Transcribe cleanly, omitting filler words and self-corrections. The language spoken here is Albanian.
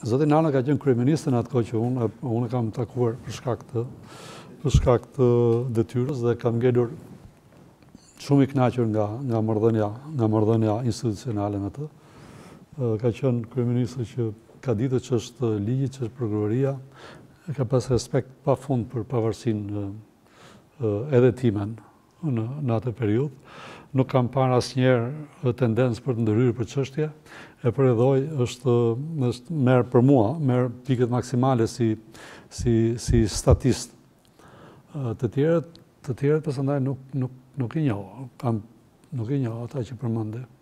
Zoti Nana ka qenë kryeministër në atë kohë që unë kam takuar për shkak të detyrës dhe kam ngelur shumë i kënaqur nga marrëdhënia institucionale me të. Ka qenë kryeministër që ka ditur që është ligji, që është prokuroria, ka pas respekt pafund për pavarësinë edhe timen në atë periudhë. Nuk kam parë asnjëherë tendencë për të ndryrë për çështje. E përredhoj është merr për mua, merr pikët maksimale si statist. Të tjerët pasandaj nuk i njoh. Nuk i njoh ata që përmendë.